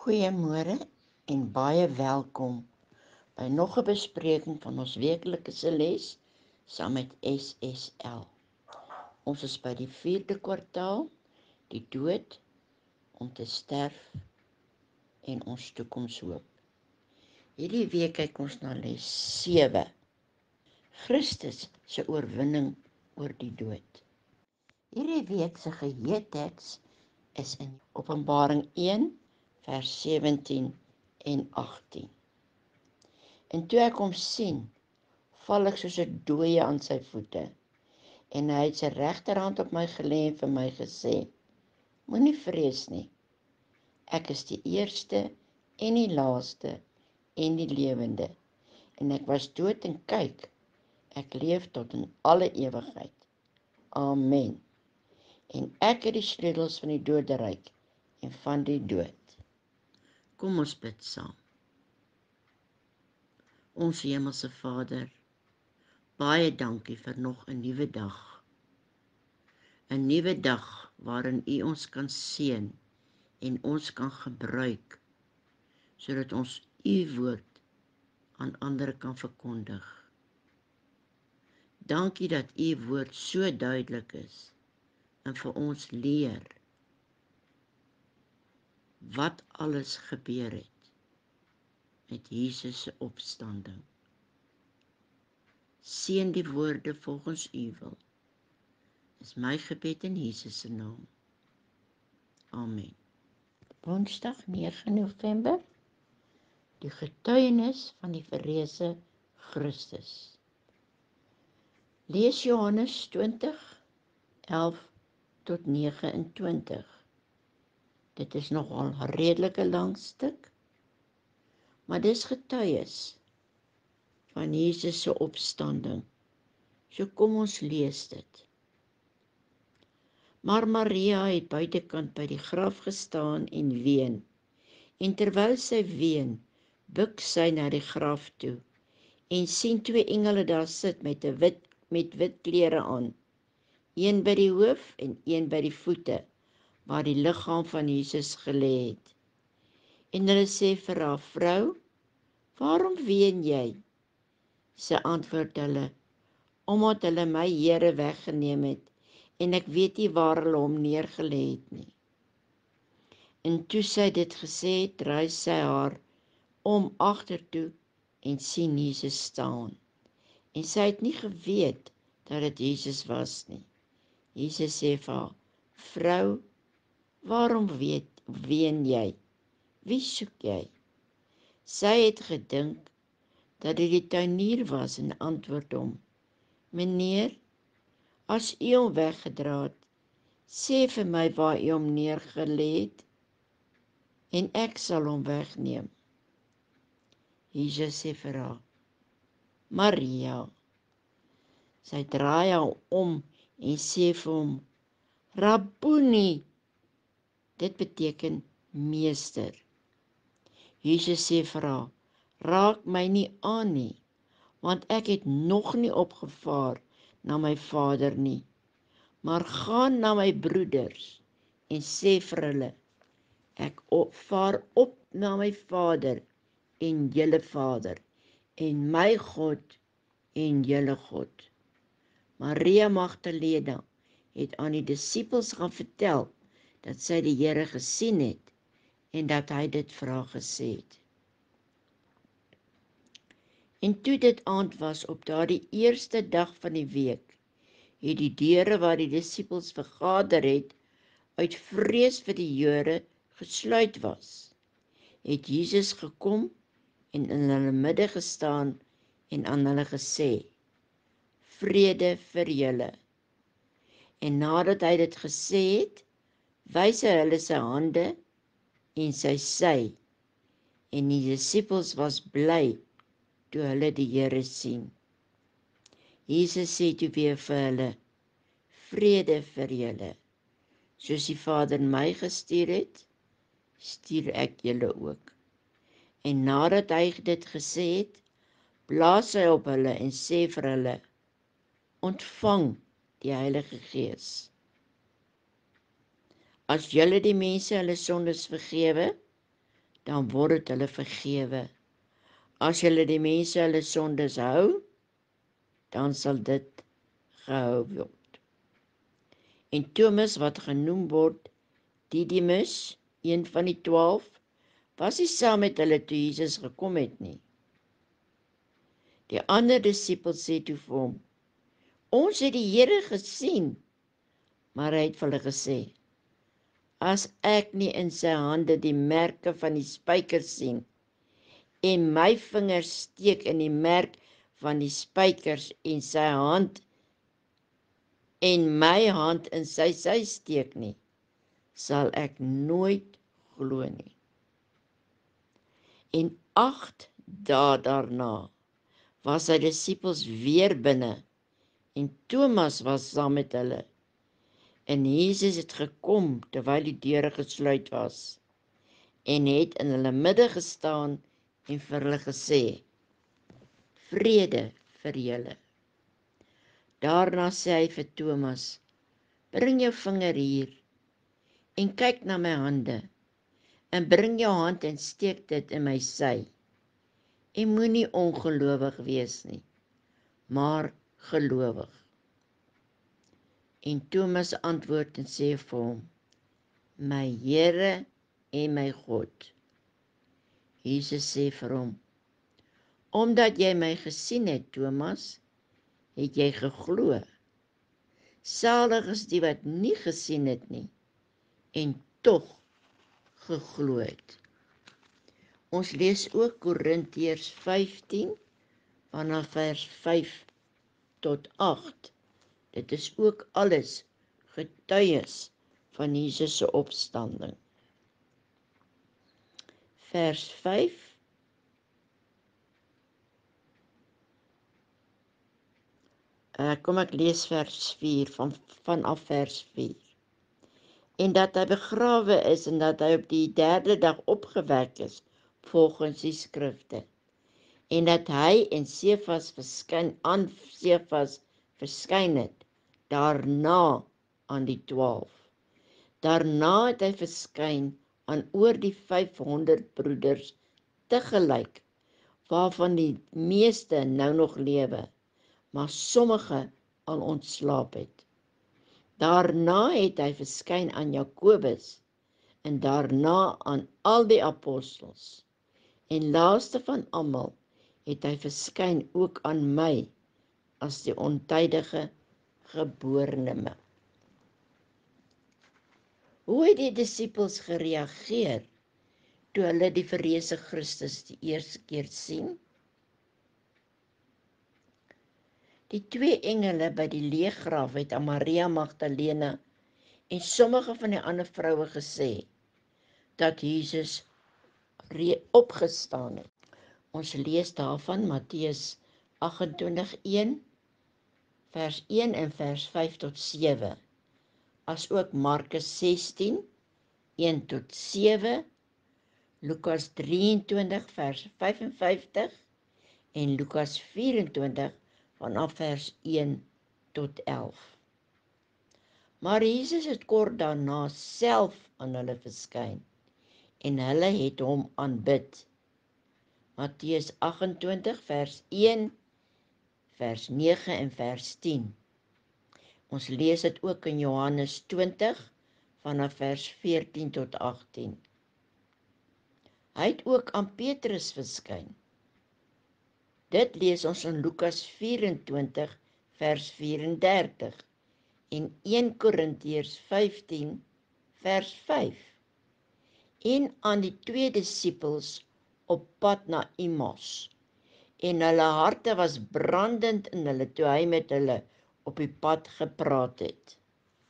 Goeiemôre en baie welkom by nog 'n bespreking van ons weeklikse les saam met SSL. Ons is by die 4de kwartaal, die dood om te sterf en ons toekomshoop. Hierdie week kyk ons na les 7. Christus se oorwinning oor die dood. Hierdie week se geheeteks is in Openbaring 1 vers 17 en 18. En toe ek hom sien, val ek soos 'n dooie aan sy voete. En hy het sy regterhand op my gelê en vir my gesê: Moenie vrees nie. Ek is die eerste en die laaste en die lewende. En ek was dood en kyk, ek leef tot in alle ewigheid. Amen. En ek het die sleutels van die doderyk en van die dood. Kom ons bid saam. Ons Hemelse Vader, baie dankie vir nog 'n nuwe dag. 'n Nuwe dag waarin U ons kan seën en ons kan gebruik sodat ons U woord aan ander kan verkondig. Dankie dat U woord so duidelik is en vir ons leer wat alles gebeur het met Jesus se opstanding. Seën die woorde volgens U wil. Is my gebed in Jesus se naam. Amen. Woensdag 9 November, die getuienis van die verreëse Christus. Lees Johannes 20:11 tot 29. Dit is nogal 'n redelike lang stuk, maar dis getuies van Jesus se opstanding. So kom ons lees dit. Maar Maria het buitekant by die graf gestaan en ween. En terwyl sy ween, buig sy na die graf toe en sien 2 engele daar sit met wit klere aan. Een by die hoof en een by die voete, waar die liggaam van Jesus gelê het. En hulle sê vir haar: Vrou, waarom ween jy? Sy antwoord hulle: Omdat hulle my Here weggeneem het, en ek weet nie waar hulle hom neergelê het nie. En toe sy dit gesê het, draai sy haar om agtertoe en sien Jesus staan. En sy het nie geweet dat dit Jesus was nie. Jesus sê vir haar: Vrou, waarom ween jy? Wie soek jy? Sy het gedink dat dit die tuinier was en antwoord hom: Meneer, as u hom weggedra het, sê vir my waar u hom neergelê het, en ek sal hom wegneem. Jesus sê vir haar: Maria. Sy draai haar om en sê vir hom: Rabboni. Dit beteken meester. Jesus sê vir haar: Raak my nie aan nie, want ek het nog nie opgevaar na my Vader nie. Maar gaan na my broeders en sê vir hulle: Ek vaar op na my Vader en julle Vader, en my God en julle God. Maria Magdalena het aan die disippels gaan vertel dat sy die Here gesien het en dat hy dit vir haar gesê het. En toe dit aand was op daardie eerste dag van die week, het die deure waar die disippels vergader het, uit vrees vir die Jode gesluit was. Het Jesus gekom en in hulle midde gestaan en aan hulle gesê: Vrede vir julle. En nadat hy dit gesê het, wys hy hulle sy hande en sy sy, en die disippels was bly toe hulle die Here sien. Jesus sê toe weer vir hulle: Vrede vir julle. Soos die Vader my gestuur het, stuur ek julle ook. En nadat hy dit gesê het, blaas hy op hulle en sê vir hulle: Ontvang die Heilige Gees. As julle die mense hulle sondes vergewe, dan word dit hulle vergewe. As julle die mense hulle sondes hou, dan sal dit gehou word. En Thomas, wat genoem word Didymus, een van die 12, was nie saam met hulle toe Jesus gekom het nie. Die ander disippels sê toe vir hom, ons het die Here gesien, maar hy het vir hulle gesê, as ek nie in sy hande die merke van die spykers sien, en my vingers steek in die merk van die spykers en my hand in sy sy steek nie, sal ek nooit glo nie. En 8 dae daarna was sy disippels weer binne en Thomas was saam met hulle. En Jesus het gekom terwyl die deure gesluit was en het in hulle midde gestaan en vir hulle gesê, vrede vir julle. Daarna sê hy vir Thomas, bring jou vinger hier en kyk na my hande en bring jou hand en steek dit in my sy. En moenie ongelowig wees nie, maar gelowig. En Thomas antwoord en sê vir hom, my Here en my God. Jesus sê vir hom, omdat jy my gesien het, Thomas, het jy geglo. Salig is die wat nie gesien het nie, en tog geglo het. Ons lees ook Korintiërs 15, vanaf vers 5 tot 8. Dit is ook alles getuies van Jesus se opstanding. Vers 5. Kom ek lees vers 4, vanaf vers 4. En dat hy begrawe is en dat hy op die 3de dag opgewek is, volgens die skrifte. En dat hy en Sefas verskyn het, daarna aan die 12. Daarna het hy verskyn aan oor die 500 broeders tegelyk, waarvan die meeste nou nog lewe, maar sommige al ontslaap het. Daarna het hy verskyn aan Jakobus, en daarna aan al die apostels. En laaste van almal het hy verskyn ook aan my, as die ontydige geborene. Hoe het die disippels gereageer toe hulle die verreëse Christus die eerste keer sien? Die 2 engele by die leeggraf het aan Maria Magdalena en sommige van die ander vroue gesê dat Jesus opgestaan het. Ons lees daarvan Matteus 28:1, vers 1 en vers 5 tot 7, as ook Markus 16, 1 tot 7, Lukas 23, vers 55 en Lukas 24, vanaf vers 1 tot 11. Maar Jesus het kort daarna self aan hulle verskyn en hulle het hom aanbid. Matteus 28, vers 1, vers 9 en vers 10. Ons lees dit ook in Johannes 20, vanaf vers 14 tot 18. Hy het ook aan Petrus verskyn. Dit lees ons in Lukas 24, vers 34 en 1 Korintiërs 15, vers 5. En aan die 2 disippels op pad na Emmaus. En hulle harte was brandend in hulle toe hy met hulle op die pad gepraat het.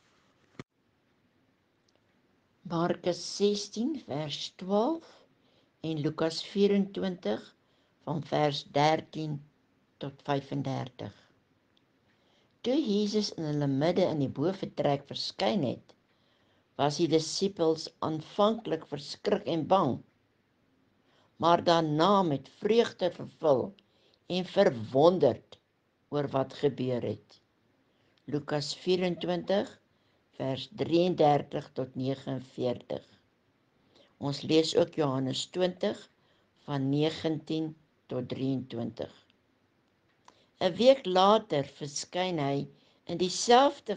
Markus 16, vers 12 en Lukas 24, van vers 13 tot 35. Toe Jesus in hulle midde in die boventrek verskyn het, was die disippels aanvanklik verskrik en bang, maar daarna met vreugde vervul en verwonderd oor wat gebeur het. Lukas 24, vers 33 tot 49. Ons lees ook Johannes 20 van 19 tot 23. 'n week later verskyn hy in dieselfde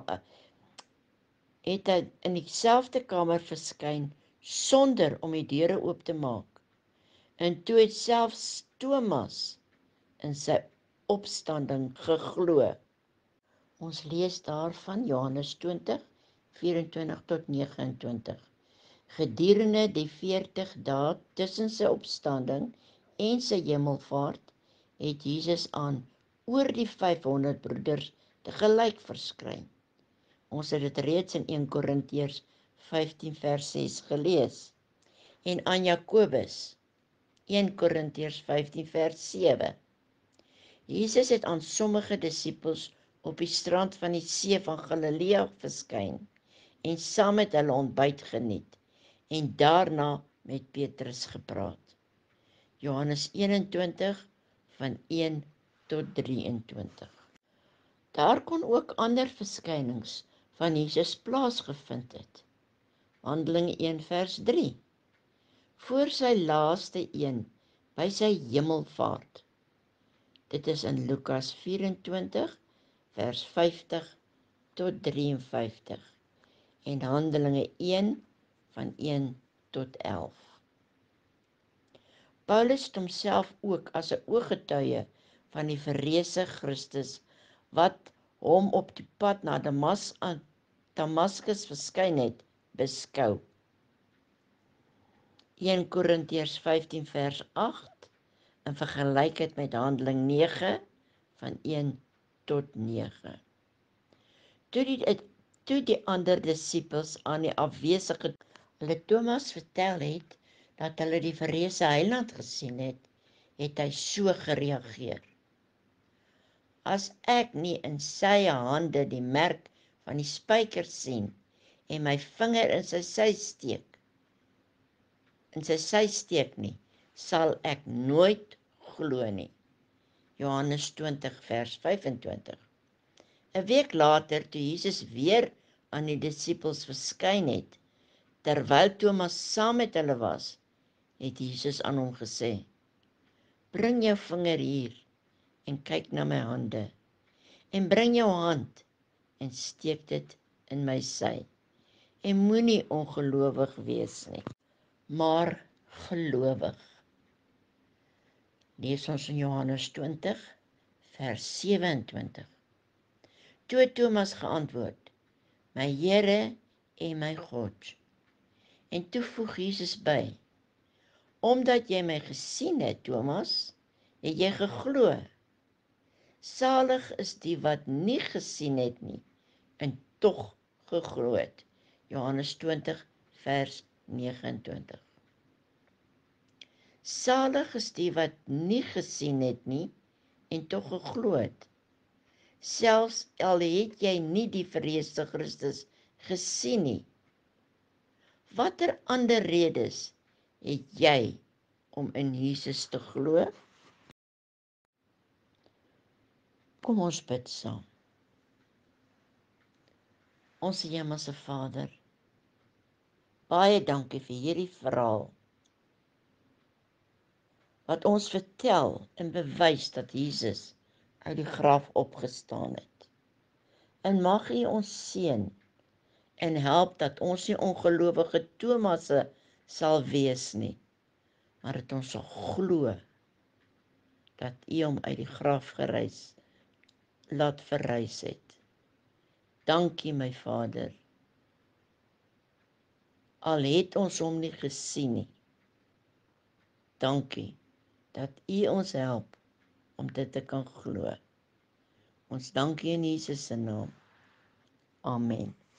kamer verskyn sonder om die deure oop te maak. En toe het selfs Thomas in sy opstanding geglo. Ons lees daarvan Johannes 20, 24 tot 29. Gedurende die 40 dae tussen sy opstanding en sy hemelvaart het Jesus aan oor die 500 broeders tegelyk verskyn. Ons het dit reeds in 1 Korintiërs 15 vers 6 gelees. En aan Jakobus, 1 Korintiërs 15 vers 7. Jesus het aan sommige disippels op die strand van die see van Galilea verskyn en saam met hulle ontbyt geniet en daarna met Petrus gepraat. Johannes 21 van 1 tot 23. Daar kon ook ander verskynings van Jesus plaasgevind het. Handelinge 1 vers 3. Voor sy laaste een by sy hemelvaart. Dit is in Lukas 24 vers 50 tot 53 en Handelinge 1 van 1 tot 11. Paulus het homself ook as 'n ooggetuie van die verreëse Christus wat hom op die pad na Damaskus verskyn het, beskou. 1 Korintiërs 15 vers 8 in vergelykheid met Handeling 9 van 1 tot 9. Toe die ander disippels aan die afwesige hulle Thomas vertel het dat hulle die verreëse heiland gesien het, het hy so gereageer. As ek nie in sy hande die merk van die spyker sien en my vinger in sy sy steek nie, sal ek nooit glo nie. Johannes 20 vers 25. 'n week later, toe Jesus weer aan die disippels verskyn het, terwyl Thomas saam met hulle was, het Jesus aan hom gesê, bring jou vinger hier en kyk na my hande, en bring jou hand en steek dit in my sy, en moenie ongelowig wees nie, maar gelowig. Lees ons in Johannes 20, vers 27. Toe het Thomas geantwoord, my Here en my God. En toe voeg Jesus by, omdat jy my gesien het, Thomas, het jy geglo. Salig is die wat nie gesien het nie, en tog geglo het. Johannes 20, vers 29. Salig is die wat nie gesien het nie, en tog geglo het. Selfs al het jy nie die verreëse Christus gesien nie. Watter ander redes het jy om in Jesus te glo? Kom ons bid saam. Ons Hemelse Vader, baie dankie vir hierdie verhaal wat ons vertel en bewys dat Jesus uit die graf opgestaan het. En mag U ons seën en help dat ons nie ongelowige Thomasse sal wees nie, maar dat ons sal glo dat U hom uit die graf laat verrys het. Dankie my Vader. Al het ons hom nie gesien nie. Dankie dat U ons help om dit te kan glo. Ons dankie in Jesus se naam. Amen.